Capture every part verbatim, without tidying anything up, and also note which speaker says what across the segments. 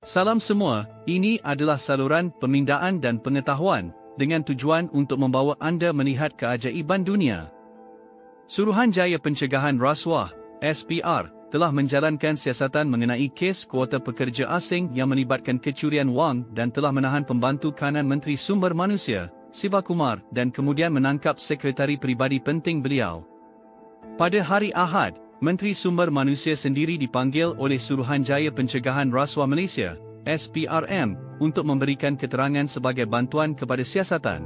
Speaker 1: Salam semua, ini adalah saluran pemindaan dan pengetahuan dengan tujuan untuk membawa anda melihat keajaiban dunia. Suruhanjaya Pencegahan Rasuah (S P R) telah menjalankan siasatan mengenai kes kuota pekerja asing yang melibatkan kecurian wang dan telah menahan pembantu kanan Menteri Sumber Manusia, Sivakumar, dan kemudian menangkap sekretari peribadi penting beliau. Pada hari Ahad, Menteri Sumber Manusia sendiri dipanggil oleh Suruhanjaya Pencegahan Rasuah Malaysia (S P R M) untuk memberikan keterangan sebagai bantuan kepada siasatan.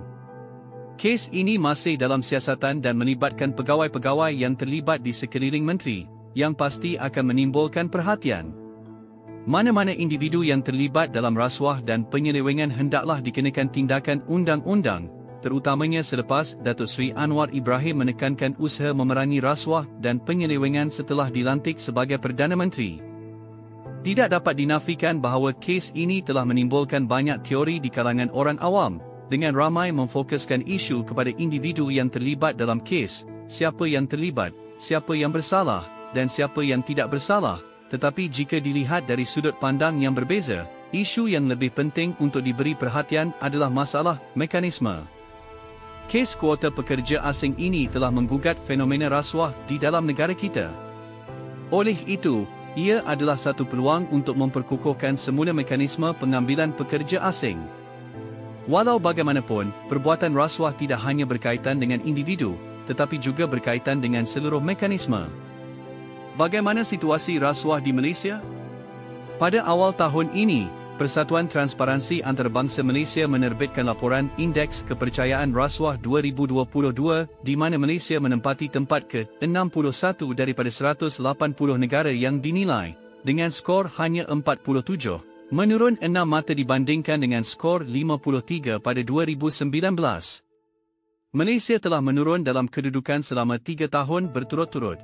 Speaker 1: Kes ini masih dalam siasatan dan melibatkan pegawai-pegawai yang terlibat di sekeliling menteri, yang pasti akan menimbulkan perhatian. Mana-mana individu yang terlibat dalam rasuah dan penyelewengan hendaklah dikenakan tindakan undang-undang, terutamanya selepas Datuk Seri Anwar Ibrahim menekankan usaha memerangi rasuah dan penyelewengan setelah dilantik sebagai Perdana Menteri. Tidak dapat dinafikan bahawa kes ini telah menimbulkan banyak teori di kalangan orang awam, dengan ramai memfokuskan isu kepada individu yang terlibat dalam kes, siapa yang terlibat, siapa yang bersalah, dan siapa yang tidak bersalah. Tetapi jika dilihat dari sudut pandang yang berbeza, isu yang lebih penting untuk diberi perhatian adalah masalah mekanisme. Kes kuota pekerja asing ini telah menggugat fenomena rasuah di dalam negara kita. Oleh itu, ia adalah satu peluang untuk memperkukuhkan semula mekanisme pengambilan pekerja asing. Walau bagaimanapun, perbuatan rasuah tidak hanya berkaitan dengan individu, tetapi juga berkaitan dengan seluruh mekanisme. Bagaimana situasi rasuah di Malaysia? Pada awal tahun ini, Persatuan Transparansi Antarabangsa Malaysia menerbitkan laporan Indeks Kepercayaan Rasuah dua ribu dua puluh dua, di mana Malaysia menempati tempat ke enam puluh satu daripada seratus lapan puluh negara yang dinilai, dengan skor hanya empat puluh tujuh, menurun enam mata dibandingkan dengan skor lima puluh tiga pada dua ribu sembilan belas. Malaysia telah menurun dalam kedudukan selama tiga tahun berturut-turut.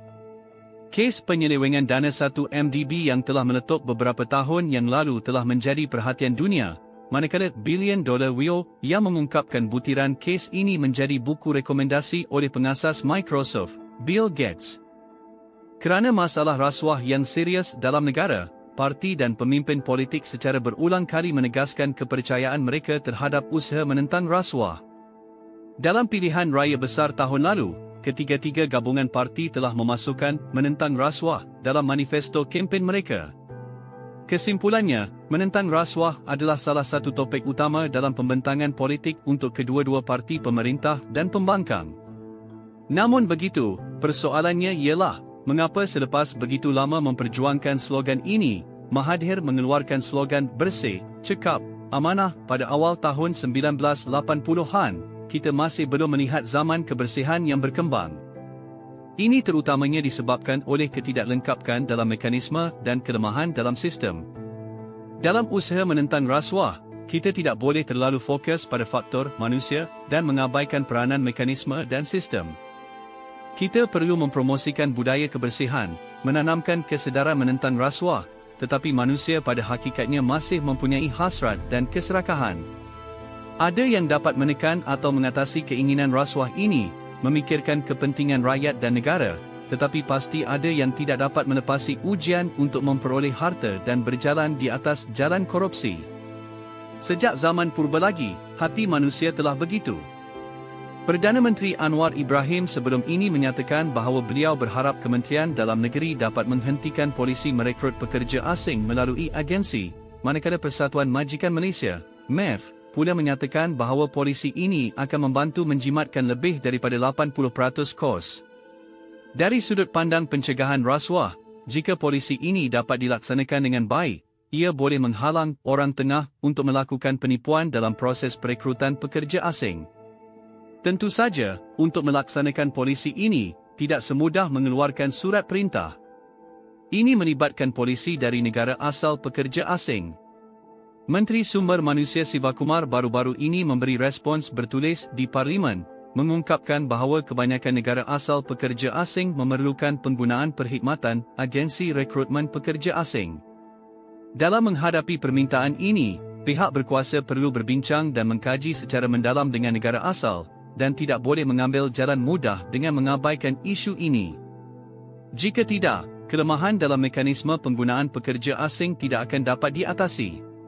Speaker 1: Kes penyelewengan dana satu M D B yang telah meletup beberapa tahun yang lalu telah menjadi perhatian dunia, manakala bilion dolar W I O yang mengungkapkan butiran kes ini menjadi buku rekomendasi oleh pengasas Microsoft, Bill Gates. Kerana masalah rasuah yang serius dalam negara, parti dan pemimpin politik secara berulang kali menegaskan kepercayaan mereka terhadap usaha menentang rasuah. Dalam pilihan raya besar tahun lalu, ketiga-tiga gabungan parti telah memasukkan menentang rasuah dalam manifesto kempen mereka. Kesimpulannya, menentang rasuah adalah salah satu topik utama dalam pembentangan politik untuk kedua-dua parti pemerintah dan pembangkang. Namun begitu, persoalannya ialah, mengapa selepas begitu lama memperjuangkan slogan ini, Mahathir mengeluarkan slogan bersih, cekap, amanah pada awal tahun sembilan belas lapan puluhan, kita masih belum melihat zaman kebersihan yang berkembang. Ini terutamanya disebabkan oleh ketidaklengkapan dalam mekanisme dan kelemahan dalam sistem. Dalam usaha menentang rasuah, kita tidak boleh terlalu fokus pada faktor manusia dan mengabaikan peranan mekanisme dan sistem. Kita perlu mempromosikan budaya kebersihan, menanamkan kesedaran menentang rasuah, tetapi manusia pada hakikatnya masih mempunyai hasrat dan keserakahan. Ada yang dapat menekan atau mengatasi keinginan rasuah ini, memikirkan kepentingan rakyat dan negara, tetapi pasti ada yang tidak dapat menepasi ujian untuk memperoleh harta dan berjalan di atas jalan korupsi. Sejak zaman purba lagi, hati manusia telah begitu. Perdana Menteri Anwar Ibrahim sebelum ini menyatakan bahawa beliau berharap Kementerian Dalam Negeri dapat menghentikan polisi merekrut pekerja asing melalui agensi, manakala Persatuan Majikan Malaysia, M A F, pula menyatakan bahawa polisi ini akan membantu menjimatkan lebih daripada lapan puluh peratus kos. Dari sudut pandang pencegahan rasuah, jika polisi ini dapat dilaksanakan dengan baik, ia boleh menghalang orang tengah untuk melakukan penipuan dalam proses perekrutan pekerja asing. Tentu saja, untuk melaksanakan polisi ini, tidak semudah mengeluarkan surat perintah. Ini melibatkan polisi dari negara asal pekerja asing. Menteri Sumber Manusia Sivakumar baru-baru ini memberi respons bertulis di Parlimen, mengungkapkan bahawa kebanyakan negara asal pekerja asing memerlukan penggunaan perkhidmatan agensi rekrutmen pekerja asing. Dalam menghadapi permintaan ini, pihak berkuasa perlu berbincang dan mengkaji secara mendalam dengan negara asal, dan tidak boleh mengambil jalan mudah dengan mengabaikan isu ini. Jika tidak, kelemahan dalam mekanisme penggunaan pekerja asing tidak akan dapat diatasi.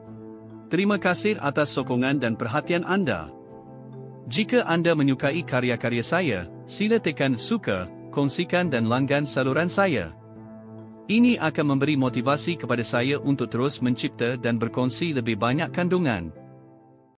Speaker 1: Terima kasih atas sokongan dan perhatian anda. Jika anda menyukai karya-karya saya, sila tekan suka, kongsikan dan langgan saluran saya. Ini akan memberi motivasi kepada saya untuk terus mencipta dan berkongsi lebih banyak kandungan.